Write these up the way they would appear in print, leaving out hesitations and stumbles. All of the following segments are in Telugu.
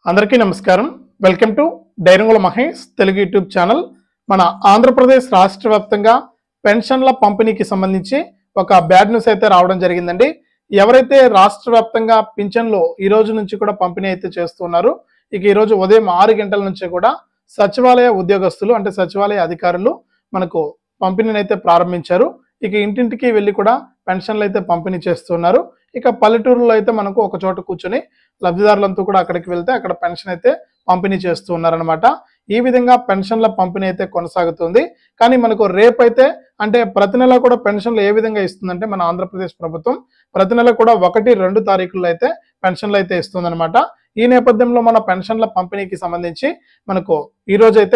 అందరికీ నమస్కారం. వెల్కమ్ టు డైరంగుల మహేష్ తెలుగు యూట్యూబ్ ఛానల్. మన ఆంధ్రప్రదేశ్ రాష్ట్ర వ్యాప్తంగా పెన్షన్ల పంపిణీకి సంబంధించి ఒక బ్యాడ్ న్యూస్ అయితే రావడం జరిగిందండి. ఎవరైతే రాష్ట్ర వ్యాప్తంగా పింఛన్లు ఈ రోజు నుంచి కూడా పంపిణీ అయితే చేస్తున్నారు. ఇక ఈ రోజు ఉదయం 6 గంటల నుంచి కూడా సచివాలయ ఉద్యోగస్తులు అంటే సచివాలయ అధికారులు మనకు పంపిణీని అయితే ప్రారంభించారు. ఇక ఇంటింటికి వెళ్ళి కూడా పెన్షన్లు అయితే పంపిణీ చేస్తున్నారు. ఇక పల్లెటూరులో అయితే మనకు ఒక చోట కూర్చొని లబ్ధిదారులంతా కూడా అక్కడికి వెళ్తే అక్కడ పెన్షన్ అయితే పంపిణీ చేస్తూ ఉన్నారనమాట. ఈ విధంగా పెన్షన్ల పంపిణీ అయితే కొనసాగుతుంది. కానీ మనకు రేపైతే అంటే ప్రతి నెల కూడా పెన్షన్లు ఏ విధంగా ఇస్తుందంటే మన ఆంధ్రప్రదేశ్ ప్రభుత్వం ప్రతి నెల కూడా 1-2 తారీఖుల్లో అయితే పెన్షన్లు అయితే ఇస్తుందన్నమాట. ఈ నేపథ్యంలో మన పెన్షన్ల పంపిణీకి సంబంధించి మనకు ఈ రోజైతే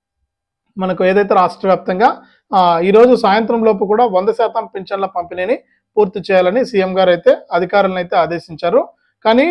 మనకు ఏదైతే రాష్ట్ర వ్యాప్తంగా ఈ రోజు సాయంత్రం లోపు కూడా 100% పింఛన్ల పంపిణీని పూర్తి చేయాలని సీఎం గారు అయితే అధికారులను అయితే ఆదేశించారు. కానీ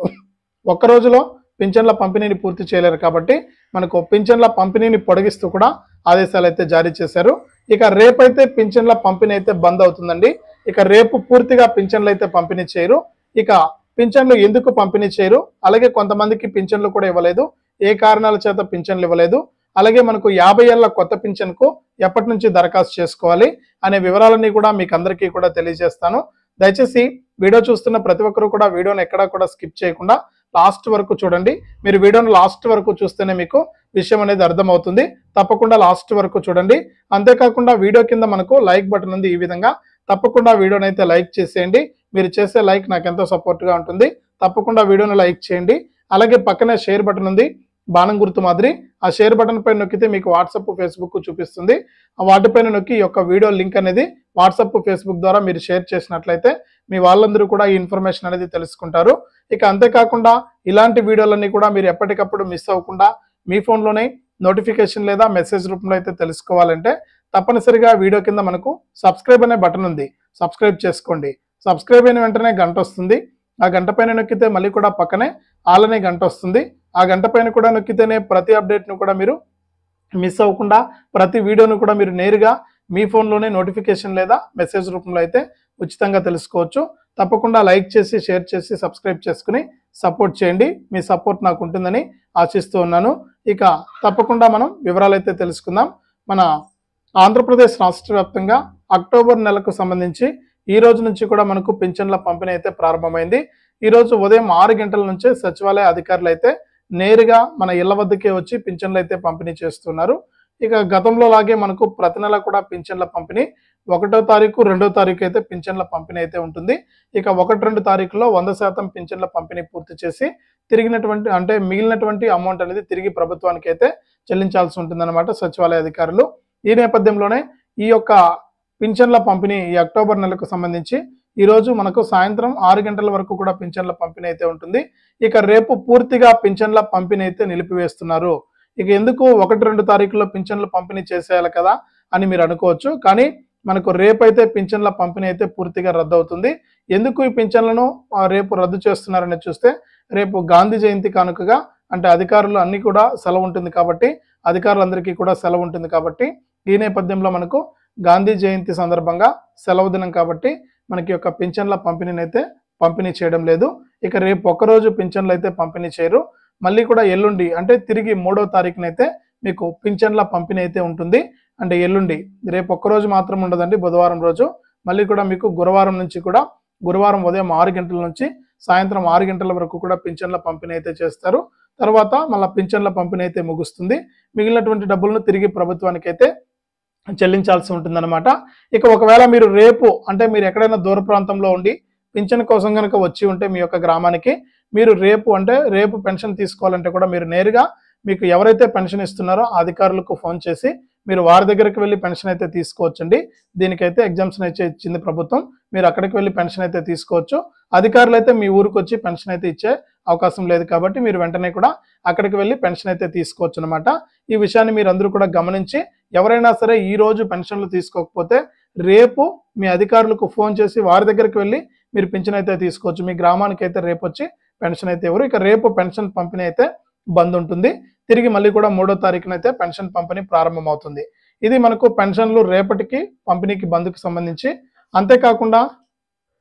ఒక్క రోజులో పింఛన్ల పంపిణీని పూర్తి చేయలేరు కాబట్టి మనకు పింఛన్ల పంపిణీని పొడిగిస్తూ కూడా ఆదేశాలు అయితే జారీ చేశారు. ఇక రేపైతే పింఛన్ల పంపిణీ అయితే బంద్ అవుతుందండి. ఇక రేపు పూర్తిగా పింఛన్లు అయితే పంపిణీ చేయరు. ఇక పింఛన్లు ఎందుకు పంపిణీ చేయరు, అలాగే కొంతమందికి పింఛన్లు కూడా ఇవ్వలేదు, ఏ కారణాల చేత పింఛన్లు ఇవ్వలేదు, అలాగే మనకు 50 ఏళ్ల కొత్త పింఛన్కు ఎప్పటి నుంచి దరఖాస్తు చేసుకోవాలి అనే వివరాలన్నీ కూడా మీకు అందరికీ కూడా తెలియజేస్తాను. దయచేసి వీడియో చూస్తున్న ప్రతి ఒక్కరు కూడా వీడియోని ఎక్కడా కూడా స్కిప్ చేయకుండా లాస్ట్ వరకు చూడండి. మీరు వీడియోని లాస్ట్ వరకు చూస్తేనే మీకు విషయం అనేది అర్థమవుతుంది. తప్పకుండా లాస్ట్ వరకు చూడండి. అంతేకాకుండా వీడియో కింద మనకు లైక్ బటన్ ఉంది. ఈ విధంగా తప్పకుండా వీడియోని అయితే లైక్ చేసేయండి. మీరు చేసే లైక్ నాకు ఎంతో సపోర్ట్గా ఉంటుంది. తప్పకుండా వీడియోని లైక్ చేయండి. అలాగే పక్కనే షేర్ బటన్ ఉంది, బాణం గుర్తు మాదిరి. ఆ షేర్ బటన్ పైన నొక్కితే మీకు వాట్సాప్, ఫేస్బుక్ చూపిస్తుంది. వాటిపైన నొక్కి ఈ యొక్క వీడియో లింక్ అనేది వాట్సాప్, ఫేస్బుక్ ద్వారా మీరు షేర్ చేసినట్లయితే మీ వాళ్ళందరూ కూడా ఈ ఇన్ఫర్మేషన్ అనేది తెలుసుకుంటారు. ఇక అంతేకాకుండా ఇలాంటి వీడియోలన్నీ కూడా మీరు ఎప్పటికప్పుడు మిస్ అవ్వకుండా మీ ఫోన్లోనే నోటిఫికేషన్ లేదా మెసేజ్ రూపంలో అయితే తెలుసుకోవాలంటే తప్పనిసరిగా వీడియో కింద మనకు సబ్స్క్రైబ్ అనే బటన్ ఉంది, సబ్స్క్రైబ్ చేసుకోండి. సబ్స్క్రైబ్ అయిన వెంటనే గంట వస్తుంది. ఆ గంట పైన నొక్కితే మళ్ళీ కూడా పక్కనే ఆల్ అనే గంట వస్తుంది. ఆ గంట పైన కూడా నొక్కితేనే ప్రతి అప్డేట్ను కూడా మీరు మిస్ అవ్వకుండా ప్రతి వీడియోను కూడా మీరు నేరుగా మీ ఫోన్లోనే నోటిఫికేషన్ లేదా మెసేజ్ రూపంలో అయితే ఉచితంగా తెలుసుకోవచ్చు. తప్పకుండా లైక్ చేసి, షేర్ చేసి, సబ్స్క్రైబ్ చేసుకుని సపోర్ట్ చేయండి. మీ సపోర్ట్ నాకు ఉంటుందని ఆశిస్తూ ఉన్నాను. ఇక తప్పకుండా మనం వివరాలు అయితే తెలుసుకుందాం. మన ఆంధ్రప్రదేశ్ రాష్ట్ర వ్యాప్తంగా అక్టోబర్ నెలకు సంబంధించి ఈ రోజు నుంచి కూడా మనకు పింఛన్ల పంపిణీ అయితే ప్రారంభమైంది. ఈ రోజు ఉదయం 6 గంటల నుంచే సచివాలయ అధికారులు అయితే నేరుగా మన ఇళ్ల వద్దకే వచ్చి పింఛన్లు అయితే పంపిణీ చేస్తున్నారు. ఇక గతంలో లాగే మనకు ప్రతి నెల కూడా పింఛన్ల పంపిణీ 1వ తారీఖు, 2వ తారీఖు అయితే పింఛన్ల పంపిణీ అయితే ఉంటుంది. ఇక 1-2 తారీఖులో 100% పింఛన్ల పంపిణీ పూర్తి చేసి మిగిలినటువంటి అమౌంట్ అనేది తిరిగి ప్రభుత్వానికి అయితే చెల్లించాల్సి ఉంటుందన్నమాట సచివాలయ అధికారులు. ఈ నేపథ్యంలోనే ఈ యొక్క పింఛన్ల పంపిణీ ఈ అక్టోబర్ నెలకు సంబంధించి ఈ రోజు మనకు సాయంత్రం 6 గంటల వరకు కూడా పింఛన్ల పంపిణీ అయితే ఉంటుంది. ఇక రేపు పూర్తిగా పింఛన్ల పంపిణీ అయితే నిలిపివేస్తున్నారు. ఇక ఎందుకు 1-2 తారీఖుల్లో పింఛన్లు పంపిణీ చేసేయాలి కదా అని మీరు అనుకోవచ్చు. కానీ మనకు రేపైతే పింఛన్ల పంపిణీ అయితే పూర్తిగా రద్దు అవుతుంది. ఎందుకు ఈ పింఛన్లను రేపు రద్దు చేస్తున్నారని చూస్తే రేపు గాంధీ జయంతి కానుకగా అంటే అధికారులు అన్ని కూడా సెలవు ఉంటుంది కాబట్టి అధికారులందరికీ కూడా సెలవు ఉంటుంది కాబట్టి ఈ నేపథ్యంలో మనకు గాంధీ జయంతి సందర్భంగా సెలవు దినం కాబట్టి మనకి యొక్క పింఛన్ల పంపిణీని అయితే పంపిణీ చేయడం లేదు. ఇక రేపు ఒక్కరోజు పింఛన్లు అయితే పంపిణీ చేయరు. మళ్ళీ కూడా ఎల్లుండి అంటే తిరిగి 3వ తారీఖునైతే మీకు పింఛన్ల పంపిణీ అయితే ఉంటుంది. అంటే ఎల్లుండి, రేపు ఒక్కరోజు మాత్రం ఉండదండి, బుధవారం రోజు మళ్ళీ కూడా మీకు గురువారం నుంచి కూడా గురువారం ఉదయం 6 గంటల నుంచి సాయంత్రం 6 గంటల వరకు కూడా పింఛన్ల పంపిణీ అయితే చేస్తారు. తర్వాత మళ్ళీ పింఛన్ల పంపిణీ అయితే ముగుస్తుంది. మిగిలినటువంటి డబ్బులను తిరిగి ప్రభుత్వానికి అయితే చెల్లించాల్సి ఉంటుందన్నమాట. ఇక ఒకవేళ మీరు రేపు అంటే మీరు ఎక్కడైనా దూర ప్రాంతంలో ఉండి పింఛన్ కోసం కనుక వచ్చి ఉంటే మీ యొక్క గ్రామానికి మీరు రేపు పెన్షన్ తీసుకోవాలంటే కూడా మీరు నేరుగా మీకు ఎవరైతే పెన్షన్ ఇస్తున్నారో ఆ అధికారులకు ఫోన్ చేసి మీరు వారి దగ్గరికి వెళ్ళి పెన్షన్ అయితే తీసుకోవచ్చండి. దీనికైతే ఎగ్జామ్షన్ అయితే ఇచ్చింది ప్రభుత్వం. మీరు అక్కడికి వెళ్ళి పెన్షన్ అయితే తీసుకోవచ్చు. అధికారులు అయితే మీ ఊరికి వచ్చి పెన్షన్ అయితే ఇచ్చే అవకాశం లేదు కాబట్టి మీరు వెంటనే కూడా అక్కడికి వెళ్ళి పెన్షన్ అయితే తీసుకోవచ్చు అనమాట. ఈ విషయాన్ని మీరు అందరూ కూడా గమనించి ఎవరైనా సరే ఈ రోజు పెన్షన్లు తీసుకోకపోతే రేపు మీ అధికారులకు ఫోన్ చేసి వారి దగ్గరికి వెళ్ళి మీరు పెన్షన్ అయితే తీసుకోవచ్చు. మీ గ్రామానికి అయితే రేపు వచ్చి పెన్షన్ అయితే ఎవరు. ఇక రేపు పెన్షన్ పంపిణీ అయితే బంద్ ఉంటుంది. తిరిగి మళ్ళీ కూడా 3వ తారీఖునైతే పెన్షన్ పంపిణీ ప్రారంభమవుతుంది. ఇది మనకు పెన్షన్లు రేపటికి పంపిణీకి బంద్కు సంబంధించి. అంతేకాకుండా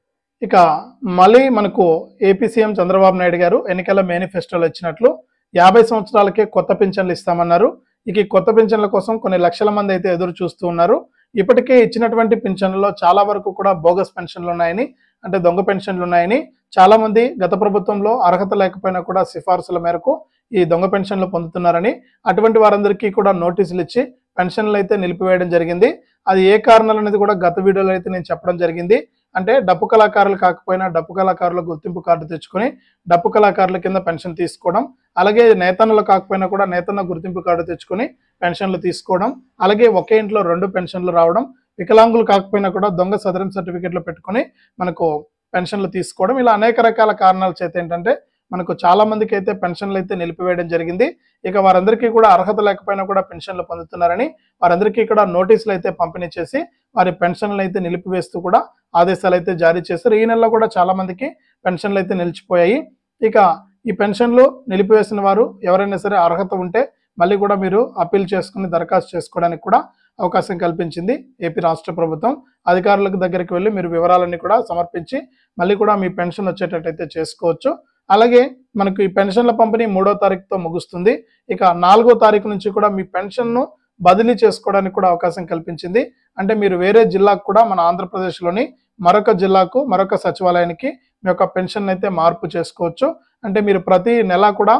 ఇక మళ్ళీ మనకు ఏపీ సీఎం చంద్రబాబు నాయుడు గారు ఎన్నికల మేనిఫెస్టోలో ఇచ్చినట్లు 50 సంవత్సరాలకే కొత్త పింఛన్లు ఇస్తామన్నారు. ఇక ఈ కొత్త పింఛన్ల కోసం కొన్ని లక్షల మంది అయితే ఎదురు చూస్తూ ఉన్నారు. ఇప్పటికే ఇచ్చినటువంటి పింఛన్లలో చాలా వరకు కూడా బోగస్ పెన్షన్లు ఉన్నాయని, అంటే దొంగ పెన్షన్లు ఉన్నాయని చాలా మంది గత ప్రభుత్వంలో అర్హత లేకపోయినా కూడా సిఫార్సుల మేరకు ఈ దొంగ పెన్షన్లు పొందుతున్నారని, అటువంటి వారందరికీ కూడా నోటీసులు ఇచ్చి పెన్షన్లు అయితే నిలిపివేయడం జరిగింది. అది ఏ కారణాలు అనేది కూడా గత వీడియోలో అయితే నేను చెప్పడం జరిగింది. అంటే డప్పు కళాకారులు కాకపోయినా డప్పు కళాకారుల గుర్తింపు కార్డు తెచ్చుకొని డప్పు కళాకారుల కింద పెన్షన్ తీసుకోవడం, అలాగే నేతన్నలు కాకపోయినా కూడా నేతన్న గుర్తింపు కార్డు తెచ్చుకొని పెన్షన్లు తీసుకోవడం, అలాగే ఒకే ఇంట్లో 2 పెన్షన్లు రావడం, వికలాంగులు కాకపోయినా కూడా దొంగ సదరన్ సర్టిఫికెట్లు పెట్టుకొని మనకు పెన్షన్లు తీసుకోవడం, ఇలా అనేక రకాల కారణాల చేత ఏంటంటే మనకు చాలా మందికి అయితే పెన్షన్లు అయితే నిలిపివేయడం జరిగింది. ఇక వారందరికీ కూడా అర్హత లేకపోయినా కూడా పెన్షన్లు పొందుతున్నారని వారందరికీ కూడా నోటీసులు అయితే పంపిణీ చేసి వారి పెన్షన్లు అయితే నిలిపివేస్తూ కూడా ఆదేశాలు అయితే జారీ చేశారు. ఈ నెలలో కూడా చాలా మందికి పెన్షన్లు అయితే నిలిచిపోయాయి. ఇక ఈ పెన్షన్లు నిలిపివేసిన వారు ఎవరైనా సరే అర్హత ఉంటే మళ్ళీ కూడా మీరు అప్పీల్ చేసుకుని దరఖాస్తు చేసుకోవడానికి కూడా అవకాశం కల్పించింది ఏపీ రాష్ట్ర ప్రభుత్వం. అధికారులకు దగ్గరికి వెళ్ళి మీరు వివరాలన్నీ కూడా సమర్పించి మళ్ళీ కూడా మీ పెన్షన్ వచ్చేటట్టయితే చేసుకోవచ్చు. అలాగే మనకు ఈ పెన్షన్ల పంపిణీ 3వ తారీఖుతో ముగుస్తుంది. ఇక 4వ తారీఖు నుంచి కూడా మీ పెన్షన్ను బదిలీ చేసుకోవడానికి కూడా అవకాశం కల్పించింది. అంటే మీరు వేరే జిల్లాకు కూడా మన ఆంధ్రప్రదేశ్లోని మరొక జిల్లాకు మరొక సచివాలయానికి మీ యొక్క పెన్షన్ అయితే మార్పు చేసుకోవచ్చు. అంటే మీరు ప్రతి నెల కూడా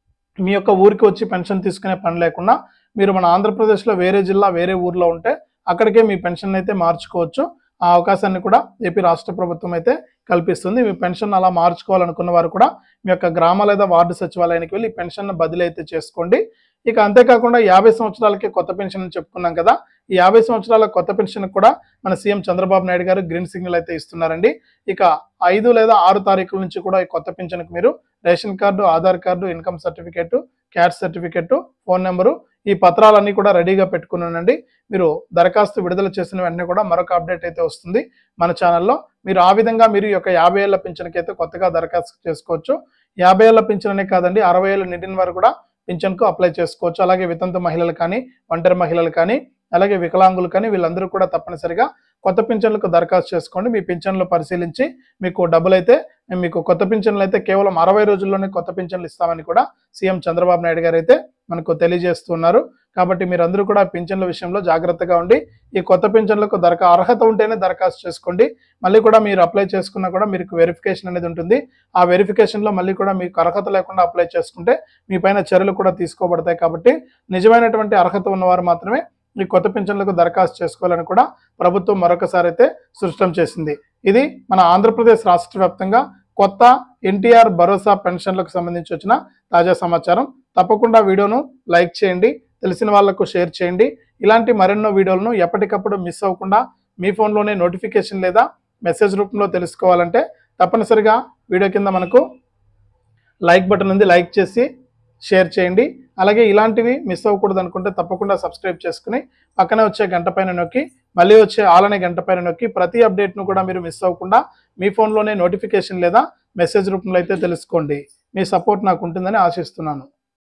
మీ యొక్క ఊరికి వచ్చి పెన్షన్ తీసుకునే పని లేకుండా మీరు మన ఆంధ్రప్రదేశ్లో వేరే జిల్లా వేరే ఊర్లో ఉంటే అక్కడికే మీ పెన్షన్ అయితే మార్చుకోవచ్చు. ఆ అవకాశాన్ని కూడా ఏపీ రాష్ట్ర ప్రభుత్వం అయితే కల్పిస్తుంది. మీ పెన్షన్ అలా మార్చుకోవాలనుకున్న వారు కూడా మీ యొక్క గ్రామ లేదా వార్డు సచివాలయానికి వెళ్ళి పెన్షన్ బదిలీ అయితే చేసుకోండి. ఇక అంతేకాకుండా 50 సంవత్సరాలకి కొత్త పెన్షన్ అని చెప్పుకున్నాం కదా, ఈ 50 సంవత్సరాల కొత్త పెన్షన్ కూడా మన సీఎం చంద్రబాబు నాయుడు గారు గ్రీన్ సిగ్నల్ అయితే ఇస్తున్నారండి. ఇక 5 లేదా 6 తారీఖుల నుంచి కూడా ఈ కొత్త పెన్షన్కి మీరు ration card, Aadhaar card, income certificate, caste certificate, phone number, ఈ పత్రాలన్నీ కూడా రెడీగా పెట్టుకున్నానండి. మీరు దరఖాస్తు విడుదల చేసిన వెంటనే కూడా మరొక అప్డేట్ అయితే వస్తుంది మన ఛానల్లో. మీరు ఆ విధంగా మీరు ఈ యొక్క 50 ఏళ్ల పింఛన్కి అయితే కొత్తగా దరఖాస్తు చేసుకోవచ్చు. 50 ఏళ్ల పింఛన్ అనే కాదండి, 60 ఏళ్ళు నిండిన వారు కూడా పింఛన్కు అప్లై చేసుకోవచ్చు. అలాగే వితంతు మహిళలు కానీ, ఒంటరి మహిళలు కానీ, అలాగే వికలాంగులు కానీ వీళ్ళందరూ కూడా తప్పనిసరిగా కొత్త పింఛన్లకు దరఖాస్తు చేసుకోండి. మీ పింఛన్లు పరిశీలించి మీకు డబ్బులు అయితే మీకు కొత్త పింఛన్లు అయితే కేవలం 60 రోజుల్లోనే కొత్త పింఛన్లు ఇస్తామని కూడా సీఎం చంద్రబాబు నాయుడు గారు అయితే మనకు తెలియజేస్తున్నారు. కాబట్టి మీరందరూ కూడా పింఛన్ల విషయంలో జాగ్రత్తగా ఉండి ఈ కొత్త పింఛన్లకు అర్హత ఉంటేనే దరఖాస్తు చేసుకోండి. మళ్ళీ కూడా మీరు అప్లై చేసుకున్నా కూడా మీకు వెరిఫికేషన్ అనేది ఉంటుంది. ఆ వెరిఫికేషన్లో మళ్ళీ కూడా మీకు అర్హత లేకుండా అప్లై చేసుకుంటే మీ పైన చర్యలు కూడా తీసుకోబడతాయి. కాబట్టి నిజమైనటువంటి అర్హత ఉన్నవారు మాత్రమే ఈ కొత్త పింఛన్లకు దరఖాస్తు చేసుకోవాలని కూడా ప్రభుత్వం మరొకసారి అయితే స్పష్టం చేసింది. ఇది మన ఆంధ్రప్రదేశ్ రాష్ట్ర వ్యాప్తంగా కొత్త ఎన్టీఆర్ భరోసా పెన్షన్లకు సంబంధించి వచ్చిన తాజా సమాచారం. తప్పకుండా వీడియోను లైక్ చేయండి, తెలిసిన వాళ్లకు షేర్ చేయండి. ఇలాంటి మరెన్నో వీడియోలను ఎప్పటికప్పుడు మిస్ అవ్వకుండా మీ ఫోన్లోనే నోటిఫికేషన్ లేదా మెసేజ్ రూపంలో తెలుసుకోవాలంటే తప్పనిసరిగా వీడియో కింద మనకు లైక్ బటన్ ఉంది, లైక్ చేసి షేర్ చేయండి. అలాగే ఇలాంటివి మిస్ అవ్వకూడదు అనుకుంటే తప్పకుండా సబ్స్క్రైబ్ చేసుకుని పక్కనే వచ్చే గంట పైన నొక్కి మళ్ళీ వచ్చే ఆల్ అనే గంట పైన నొక్కి ప్రతి అప్డేట్ను కూడా మీరు మిస్ అవ్వకుండా మీ ఫోన్లోనే నోటిఫికేషన్ లేదా మెసేజ్ రూపంలో అయితే తెలుసుకోండి. మీ సపోర్ట్ నాకు ఉంటుందని ఆశిస్తున్నాను.